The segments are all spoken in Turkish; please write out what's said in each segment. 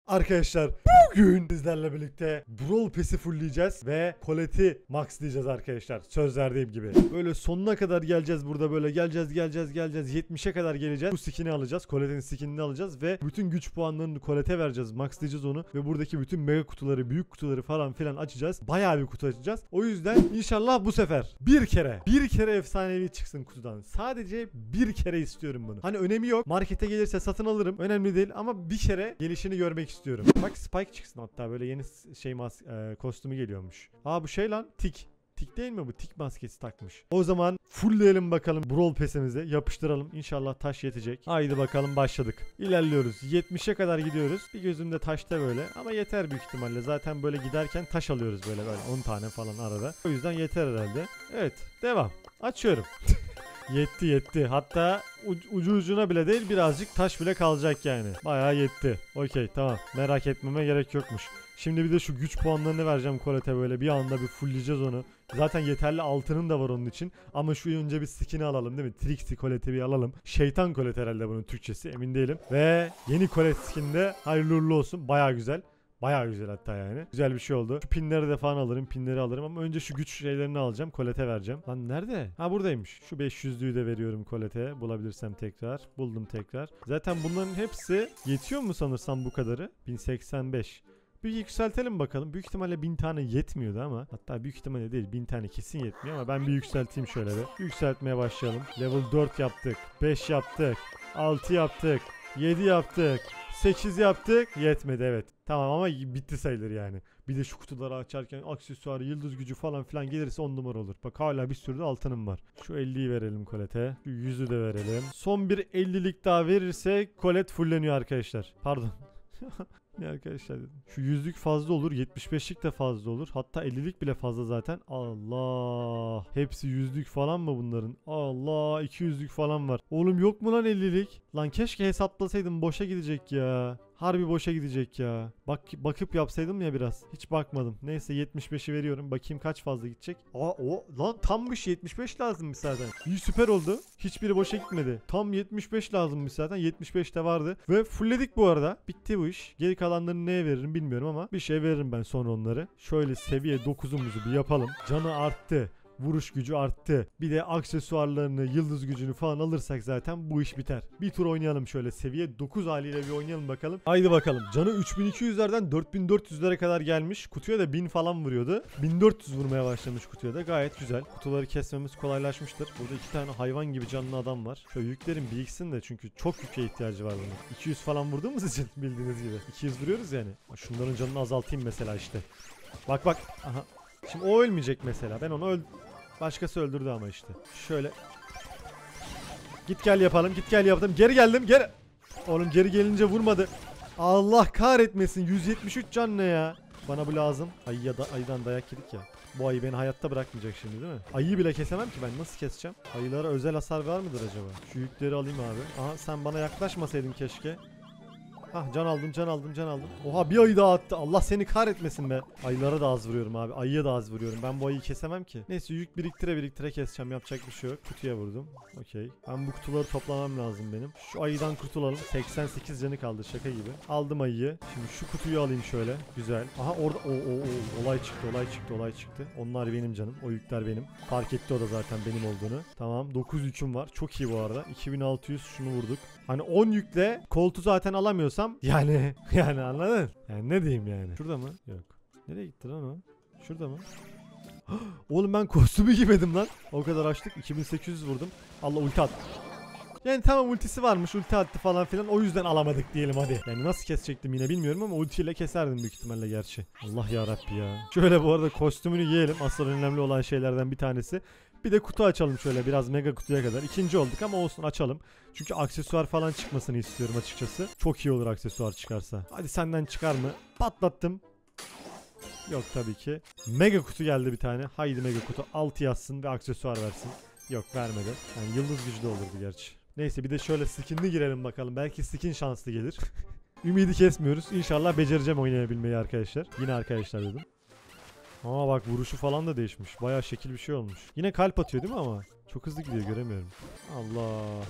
Arkadaşlar bugün sizlerle birlikte Brawl Pass'i fullleyeceğiz ve Colette'i maxleyeceğiz arkadaşlar. Söz verdiğim gibi. Böyle sonuna kadar geleceğiz burada, böyle geleceğiz. 70'e kadar geleceğiz. Bu skin'i alacağız. Colette'in skin'ini alacağız ve bütün güç puanlarını Colette'e vereceğiz. Maxlayacağız onu ve buradaki bütün mega kutuları, büyük kutuları falan filan açacağız. Bayağı bir kutu açacağız. O yüzden inşallah bu sefer bir kere efsanevi çıksın kutudan. Sadece bir kere istiyorum bunu. Hani önemi yok. Markete gelirse satın alırım. Önemli değil ama bir kere gelişini görmek istiyorum. Bak Spike çıksın, hatta böyle yeni şey kostümü geliyormuş. Aa bu şey lan, tik. Tik değil mi bu? Tik maskesi takmış. O zaman fullleyelim bakalım Brawl Pass'imizi. Yapıştıralım. İnşallah taş yetecek. Haydi bakalım, başladık. İlerliyoruz. 70'e kadar gidiyoruz. Bir gözümde taşta böyle. Ama yeter büyük ihtimalle. Zaten böyle giderken taş alıyoruz böyle 10 tane falan arada. O yüzden yeter herhalde. Evet. Devam. Açıyorum. Yetti. Hatta ucu ucuna bile değil, birazcık taş bile kalacak yani. Bayağı yetti. Okey, tamam. Merak etmeme gerek yokmuş. Şimdi bir de şu güç puanlarını vereceğim Colette'e, böyle bir anda bir fullleyeceğiz onu. Zaten yeterli altının da var onun için. Ama şu önce bir skin'i alalım değil mi? Trixie Colette'i bir alalım. Şeytan Colette herhalde bunun Türkçesi, emin değilim. Ve yeni Colette skin'de hayırlı uğurlu olsun. Bayağı güzel. Bayağı güzel hatta yani. Güzel bir şey oldu. Şu pinleri de falan alırım. Pinleri alırım ama önce şu güç şeylerini alacağım. Colette'e vereceğim. Lan nerede? Ha buradaymış. Şu 500'lüğü de veriyorum Colette'e. Bulabilirsem tekrar. Buldum tekrar. Zaten bunların hepsi yetiyor mu sanırsam bu kadarı? 1085. Bir yükseltelim bakalım. Büyük ihtimalle 1000 tane yetmiyordu ama. Hatta büyük ihtimalle değil, 1000 tane kesin yetmiyor ama ben bir yükselteyim şöyle bir. Yükseltmeye başlayalım. Level 4 yaptık. 5 yaptık. 6 yaptık. 7 yaptık. 8 yaptık. Yetmedi, evet. Tamam ama bitti sayılır yani. Bir de şu kutuları açarken aksesuar, yıldız gücü falan filan gelirse 10 numara olur. Bak hala bir sürü de altınım var. Şu 50'yi verelim Colette'e. Şu 100'ü de verelim. Son bir 50'lik daha verirse Colette fulleniyor arkadaşlar. Pardon. Ne arkadaşlar dedim. Şu 100'lük fazla olur. 75'lik de fazla olur. Hatta 50'lik bile fazla zaten. Allah. Hepsi 100'lük falan mı bunların? Allah. 200'lük falan var. Oğlum yok mu lan 50'lik? Lan keşke hesaplasaydım. Boşa gidecek ya. Harbi boşa gidecek ya. Bakıp yapsaydım ya biraz. Hiç bakmadım. Neyse 75'i veriyorum. Bakayım kaç fazla gidecek. Lan tammış, 75 lazımmış zaten. İyi, süper oldu. Hiçbiri boşa gitmedi. Tam 75 lazımmış zaten. 75 de vardı. Ve fullledik bu arada. Bitti bu iş. Geri kalanlarını neye veririm bilmiyorum ama bir şey veririm ben sonra onları. Şöyle seviye 9'umuzu bir yapalım. Canı arttı. Vuruş gücü arttı. Bir de aksesuarlarını, yıldız gücünü falan alırsak zaten bu iş biter. Bir tur oynayalım şöyle, seviye 9 haliyle bir oynayalım bakalım. Haydi bakalım. Canı 3200'lerden 4400'lere kadar gelmiş. Kutuya da 1000 falan vuruyordu. 1400 vurmaya başlamış kutuya da. Gayet güzel. Kutuları kesmemiz kolaylaşmıştır. Burada 2 tane hayvan gibi canlı adam var. Şöyle yüklerin biriksin de, çünkü çok yüke ihtiyacı var bunun. 200 falan vurduğumuz için bildiğiniz gibi. 200 vuruyoruz yani. Şunların canını azaltayım mesela işte. Bak. Aha. Şimdi o ölmeyecek mesela. Ben onu başkası öldürdü ama işte. Şöyle. Git gel yapalım. Geri geldim. Oğlum geri gelince vurmadı. Allah kahretmesin. 173 can ne ya? Bana bu lazım. Ayıdan dayak yedik ya. Bu ayı beni hayatta bırakmayacak şimdi değil mi? Ayıyı bile kesemem ki ben. Nasıl keseceğim? Ayılara özel hasar var mıdır acaba? Şu yükleri alayım abi. Aha, sen bana yaklaşmasaydın keşke. Hah, can aldım. Oha, bir ayı daha attı. Allah seni kahretmesin be. Ayılara da az vuruyorum abi. Ayıya da az vuruyorum. Ben bu ayıyı kesemem ki. Neyse, yük biriktire keseceğim. Yapacak bir şey yok. Kutuya vurdum. Okey. Ben bu kutuları toplamam lazım benim. Şu ayıdan kurtulalım. 88 canı kaldı, şaka gibi. Aldım ayıyı. Şimdi şu kutuyu alayım şöyle. Güzel. Aha orada olay çıktı. Onlar benim canım. O yükler benim. Fark etti o da zaten benim olduğunu. Tamam. 9 yüküm var. Çok iyi bu arada. 2600 şunu vurduk. Hani 10 yükle koltuğu zaten alamıyorsam yani anladın? Yani ne diyeyim yani? Şurada mı? Yok. Nereye gitti lan o? Şurada mı? Oğlum ben kostümü giymedim lan. O kadar açtık. 2800 vurdum. Allah, ulti attı. Yani tamam, ultisi varmış, ulti attı falan filan, o yüzden alamadık diyelim hadi. Yani nasıl kesecektim yine bilmiyorum ama ultiyle keserdim büyük ihtimalle gerçi. Allah yarabbi ya. Şöyle bu arada kostümünü giyelim. Asıl önemli olan şeylerden bir tanesi. Bir de kutu açalım şöyle, biraz mega kutuya kadar. İkinci olduk ama olsun, açalım. Çünkü aksesuar falan çıkmasını istiyorum açıkçası. Çok iyi olur aksesuar çıkarsa. Hadi senden çıkar mı? Patlattım. Yok tabii ki. Mega kutu geldi bir tane. Haydi mega kutu 6 yazsın ve aksesuar versin. Yok, vermedi. Yani yıldız gücü de olurdu gerçi. Neyse, bir de şöyle skinli girelim bakalım. Belki skin şanslı gelir. Ümidi kesmiyoruz. İnşallah becereceğim oynayabilmeyi arkadaşlar. Yine arkadaşlar dedim. Aa bak, vuruşu falan da değişmiş. Bayağı şekil bir şey olmuş. Yine kalp atıyor değil mi ama? Çok hızlı gidiyor, göremiyorum. Allah.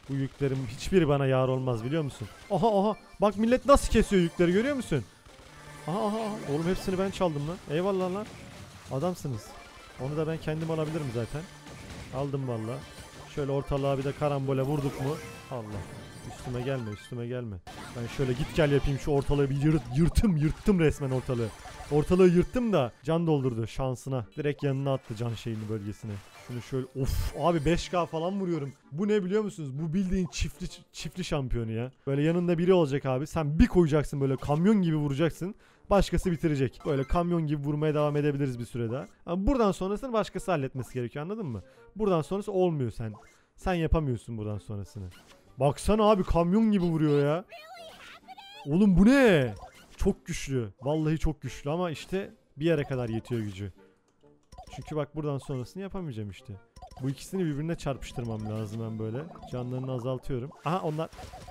Bu yüklerin hiçbiri bana yar olmaz biliyor musun? Aha aha. Bak millet nasıl kesiyor yükleri görüyor musun? Aha aha. Oğlum hepsini ben çaldım lan. Eyvallah lan. Adamsınız. Onu da ben kendim alabilirim zaten. Aldım valla. Şöyle ortalığa bir de karambole vurduk mu? Allah. Üstüme gelme, üstüme gelme. Ben şöyle git gel yapayım, şu ortalığı bir yırttım resmen ortalığı. Ortalığı yırttım da can doldurdu şansına. Direkt yanına attı can şeyini, bölgesine. Şunu şöyle, of abi 5K falan vuruyorum. Bu ne biliyor musunuz? Bu bildiğin çiftli şampiyonu ya. Böyle yanında biri olacak abi. Sen bir koyacaksın, böyle kamyon gibi vuracaksın. Başkası bitirecek. Böyle kamyon gibi vurmaya devam edebiliriz bir süre daha. Ama buradan sonrasını başkası halletmesi gerekiyor, anladın mı? Buradan sonrası olmuyor sen. Sen yapamıyorsun buradan sonrasını. Baksana abi, kamyon gibi vuruyor ya. Oğlum bu ne? Çok güçlü. Vallahi çok güçlü ama işte bir yere kadar yetiyor gücü. Çünkü bak buradan sonrasını yapamayacağım işte. Bu ikisini birbirine çarpıştırmam lazım ben böyle. Canlarını azaltıyorum. Aha onlar.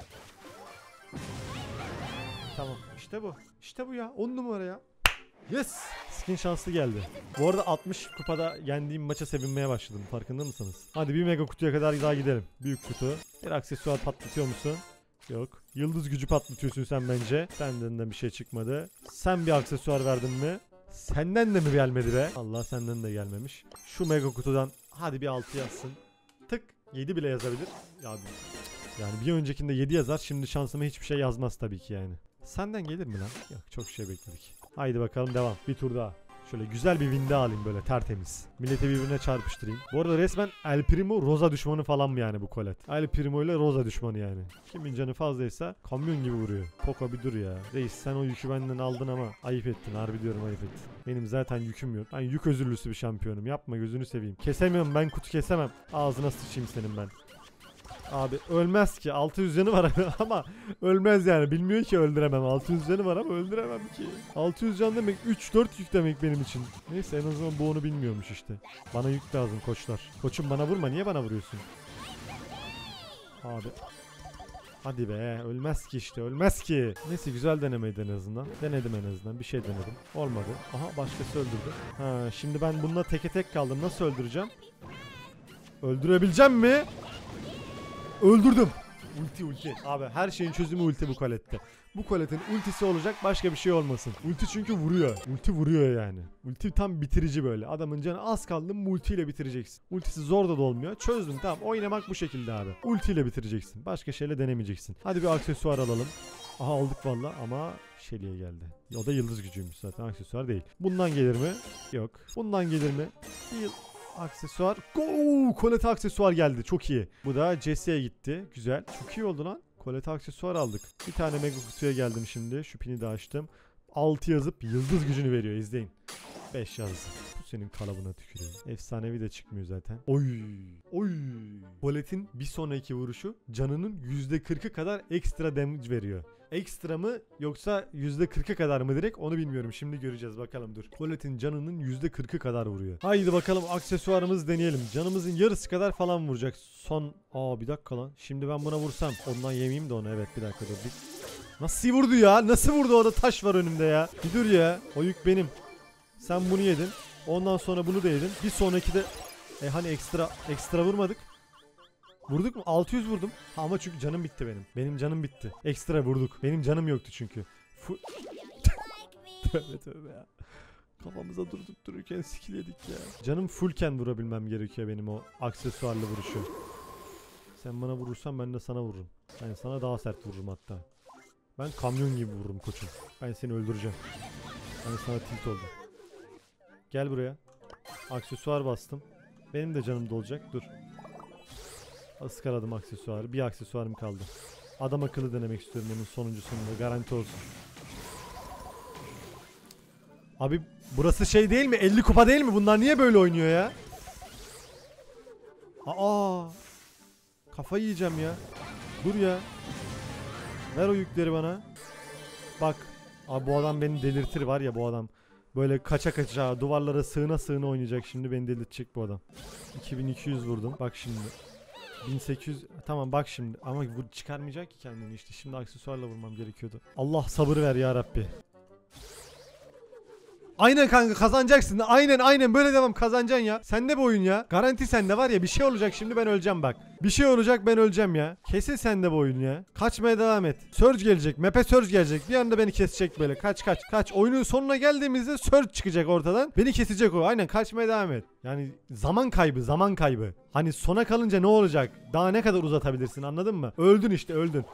Tamam işte bu. İşte bu ya. 10 numara ya. Yes. Skin şanslı geldi. Bu arada 60 kupada yendiğim maça sevinmeye başladım. Farkında mısınız? Hadi bir mega kutuya kadar daha gidelim. Büyük kutu. Bir aksesuar patlatıyor musun? Yok. Yıldız gücü patlatıyorsun sen bence. Senden de bir şey çıkmadı. Sen bir aksesuar verdin mi? Senden de mi gelmedi be? Allah, senden de gelmemiş. Şu mega kutudan hadi bir 6 yazsın. Tık. 7 bile yazabilir. Ya yani bir öncekinde 7 yazar. Şimdi şansıma hiçbir şey yazmaz tabii ki yani. Senden gelir mi lan? Yok, çok şey bekledik. Haydi bakalım devam. Bir tur daha. Şöyle güzel bir win alayım böyle tertemiz. Milleti birbirine çarpıştırayım. Bu arada resmen El Primo Rosa düşmanı falan mı yani bu Colette? El Primo ile Rosa düşmanı yani. Kimin canı fazlaysa kamyon gibi vuruyor. Poco bir dur ya. Reis sen o yükü benden aldın ama ayıp ettin. Harbi diyorum, ayıp ettin. Benim zaten yüküm yok. Ben yük özürlüsü bir şampiyonum. Yapma gözünü seveyim. Kesemiyorum ben, kutu kesemem. Ağzına sıçayım senin ben. Abi ölmez ki, 600 canı var ama ölmez yani, bilmiyor ki öldüremem. 600 canı var ama öldüremem ki. 600 can demek 3-4 yük demek benim için. Neyse, en azından bu onu bilmiyormuş işte. Bana yük lazım koçlar. Koçum bana vurma, niye bana vuruyorsun? Abi. Hadi be, ölmez ki işte, ölmez ki. Neyse, güzel denemeydi en azından. Denedim en azından, bir şey denedim. Olmadı. Aha, başkası öldürdü. Ha, şimdi ben bununla teke tek kaldım, nasıl öldüreceğim? Öldürebileceğim mi? Öldürdüm. Ulti. Abi her şeyin çözümü ulti bu Colette'te. Bu Colette'in ultisi olacak, başka bir şey olmasın. Ulti çünkü vuruyor. Ulti vuruyor yani. Ulti tam bitirici böyle. Adamın canı az kaldı mı ultiyle bitireceksin. Ultisi zor da olmuyor. Çözdün, tamam, oynamak bu şekilde abi. Ultiyle bitireceksin. Başka şeyle denemeyeceksin. Hadi bir aksesuar alalım. Aha, aldık valla ama Shelly'e geldi. O da yıldız gücüymüş zaten, aksesuar değil. Bundan gelir mi? Yok. Bundan gelir mi? Değil. Aksesuar. Colette aksesuar geldi. Çok iyi. Bu da Jesse'ye gitti. Güzel. Çok iyi oldu lan. Colette aksesuar aldık. Bir tane mega kutuya geldim şimdi. Şu pini de açtım. 6 yazıp yıldız gücünü veriyor. İzleyin. 5 yazdı. Bu senin kalıbına tüküreyim. Efsanevi de çıkmıyor zaten. Oy. Colette'in bir sonraki vuruşu canının %40'ı kadar ekstra damage veriyor. Ekstra mı yoksa %40'ı kadar mı direkt, onu bilmiyorum. Şimdi göreceğiz bakalım, dur. Colette'in canının %40'ı kadar vuruyor. Haydi bakalım aksesuarımızı deneyelim. Canımızın yarısı kadar falan vuracak. Son... bir dakika lan. Şimdi ben buna vursam. Ondan yemeyeyim de onu. Evet, bir dakika dur. Nasıl vurdu ya? Nasıl vurdu? Orada taş var önümde ya. Bir dur ya. O yük benim. Sen bunu yedin. Ondan sonra bunu da yedin. Bir sonraki de... hani ekstra vurmadık. Vurduk mu? 600 vurdum. Ama çünkü canım bitti benim. Benim canım bitti. Ekstra vurduk. Benim canım yoktu çünkü. Tövbe ya. Kafamıza durduk dururken skill yedik ya. Canım fullken vurabilmem gerekiyor benim o aksesuarlı vuruşu. Sen bana vurursan ben de sana vururum. Ben sana daha sert vururum hatta. Ben kamyon gibi vururum koçum. Ben seni öldüreceğim. Ben sana tilt oldum. Gel buraya. Aksesuar bastım. Benim de canım dolacak. Dur. Iskaladım aksesuarı. Bir aksesuarım kaldı. Adam akıllı denemek istiyorum onun sonuncusunda. Garanti olsun. Abi burası şey değil mi? 50 kupa değil mi? Bunlar niye böyle oynuyor ya? Kafayı yiyeceğim ya. Dur ya. Ver o yükleri bana. Bak. Abi bu adam beni delirtir var ya, bu adam. Böyle kaça duvarlara sığına oynayacak, şimdi beni delirtecek bu adam. 2200 vurdum. Bak şimdi. 1800, tamam bak şimdi, ama bu çıkarmayacak ki kendini işte. Şimdi aksesuarla vurmam gerekiyordu. Allah sabır ver ya Rabbi. Aynen kanka kazanacaksın. Aynen böyle devam, kazanacaksın ya. Sende bu oyun ya. Garanti sende var ya, bir şey olacak şimdi ben öleceğim bak. Bir şey olacak ben öleceğim ya. Kesin sende bu oyun ya. Kaçmaya devam et. Surge gelecek. Map'e Surge gelecek. Bir anda beni kesecek böyle. Kaç. Oyunun sonuna geldiğimizde Surge çıkacak ortadan. Beni kesecek o. Aynen kaçmaya devam et. Yani zaman kaybı. Hani sona kalınca ne olacak? Daha ne kadar uzatabilirsin, anladın mı? Öldün işte, öldün.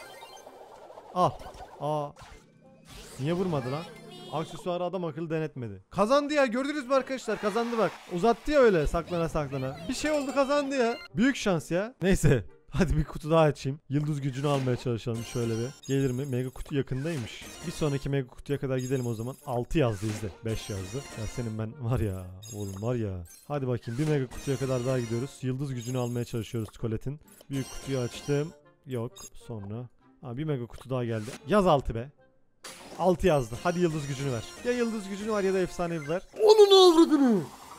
Aa. Niye vurmadı lan? Aksesuarı adam akıllı denetmedi. Kazandı ya, gördünüz mü arkadaşlar? Kazandı bak. Uzattı ya öyle saklana. Bir şey oldu, kazandı ya. Büyük şans ya. Neyse. Hadi bir kutu daha açayım. Yıldız gücünü almaya çalışalım şöyle bir. Gelir mi? Mega kutu yakındaymış. Bir sonraki mega kutuya kadar gidelim o zaman. 6 yazdı izle. 5 yazdı. Ya senin ben var ya. Oğlum var ya. Hadi bakayım, bir mega kutuya kadar daha gidiyoruz. Yıldız gücünü almaya çalışıyoruz Colette'in. Büyük kutuyu açtım. Yok. Sonra. Bir mega kutu daha geldi. Yaz 6 be. 6 yazdı. Hadi yıldız gücünü ver. Ya yıldız gücünü var ya da efsanevi ver. Onun avradını.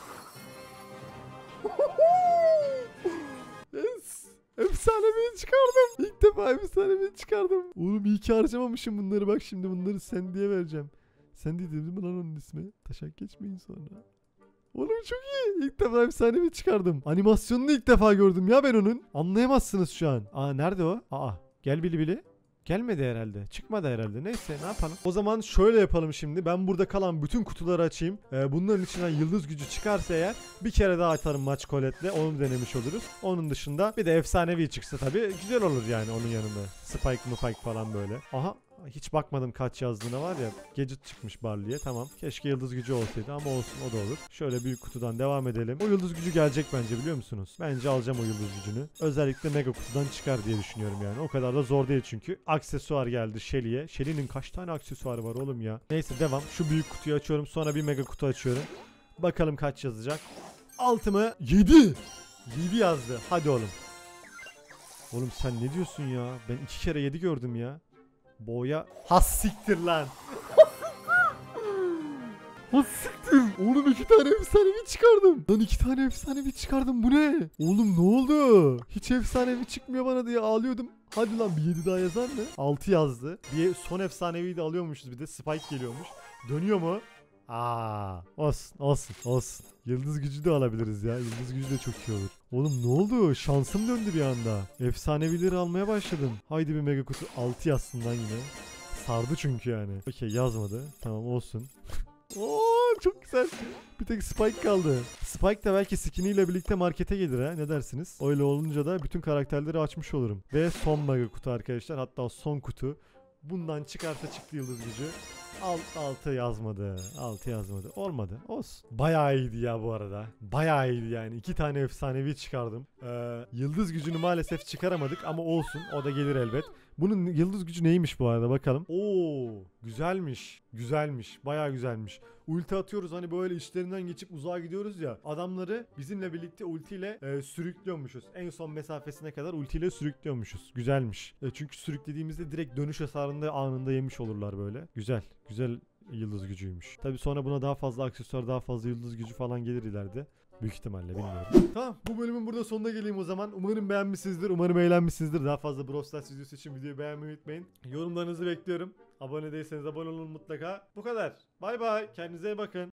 Yes. Efsanevi çıkardım. İlk defa efsanevi çıkardım. Oğlum iyi ki harcamamışım bunları, bak şimdi bunları Sandy'ye vereceğim. Sandy değil mi lan onun ismi? Taşak geçmeyin sonra. Oğlum çok iyi. İlk defa efsanevi çıkardım. Animasyonunu ilk defa gördüm ya ben onun. Anlayamazsınız şu an. Nerede o? Gel Bili. Gelmedi herhalde. Çıkmadı herhalde. Neyse ne yapalım. O zaman şöyle yapalım şimdi. Ben burada kalan bütün kutuları açayım. Bunların içinden yıldız gücü çıkarsa eğer bir kere daha atarım maç Colette'le. Onu denemiş oluruz. Onun dışında bir de efsanevi çıksa tabii güzel olur yani onun yanında. Spike falan böyle. Hiç bakmadım kaç yazdığına var ya. Gadget çıkmış Barley'e, tamam. Keşke yıldız gücü olsaydı ama olsun, o da olur. Şöyle büyük kutudan devam edelim. O yıldız gücü gelecek bence, biliyor musunuz? Bence alacağım o yıldız gücünü. Özellikle mega kutudan çıkar diye düşünüyorum yani. O kadar da zor değil çünkü. Aksesuar geldi Shelly'e. Shelly'nin kaç tane aksesuarı var oğlum ya. Neyse devam. Şu büyük kutuyu açıyorum, sonra bir mega kutu açıyorum. Bakalım kaç yazacak. 6 mı? 7. 7 yazdı. Hadi oğlum. Oğlum sen ne diyorsun ya? Ben 2 kere 7 gördüm ya. Boya. Hassiktir lan. Hassiktir. Oğlum 2 tane efsanevi çıkardım. Lan 2 tane efsanevi çıkardım, bu ne? Oğlum ne oldu? Hiç efsanevi çıkmıyor bana diye ağlıyordum. Hadi lan bir 7 daha yazar mı? 6 yazdı. Bir son efsaneviyi de alıyormuşuz, bir de Spike geliyormuş. Dönüyor mu? Olsun. Yıldız gücü de alabiliriz ya. Yıldız gücü de çok iyi olur. Oğlum ne oldu? Şansım döndü bir anda. Efsanevileri almaya başladım. Haydi bir mega kutu. 6 yazsın lan yine. Sardı çünkü yani. Okey, yazmadı. Tamam olsun. Çok güzel. Bir tek Spike kaldı. Spike da belki skiniyle birlikte markete gelir ha. Ne dersiniz? Öyle olunca da bütün karakterleri açmış olurum. Ve son mega kutu arkadaşlar. Hatta son kutu. Bundan çıkarsa çıktı yıldız gücü. 6 yazmadı. 6 yazmadı. Olmadı. Olsun. Bayağı iyiydi ya bu arada. Bayağı iyiydi yani. 2 tane efsanevi çıkardım. Yıldız gücünü maalesef çıkaramadık ama olsun. O da gelir elbet. Bunun yıldız gücü neymiş bu arada, bakalım. Güzelmiş. Bayağı güzelmiş. Ulti atıyoruz, hani böyle içlerinden geçip uzağa gidiyoruz ya. Adamları bizimle birlikte ultiyle sürüklüyormuşuz. En son mesafesine kadar ultiyle sürüklüyormuşuz. Güzelmiş. Çünkü sürüklediğimizde direkt dönüş hasarında anında yemiş olurlar böyle. Güzel yıldız gücüymüş. Tabi sonra buna daha fazla aksesuar, daha fazla yıldız gücü falan gelir ileride. Büyük ihtimalle, bilmiyorum. Tamam, bu bölümün burada sonuna geleyim o zaman. Umarım beğenmişsinizdir. Umarım eğlenmişsinizdir. Daha fazla Brawl Stars videosu için videoyu beğenmeyi unutmayın. Yorumlarınızı bekliyorum. Abone değilseniz abone olun mutlaka. Bu kadar. Bay bay. Kendinize iyi bakın.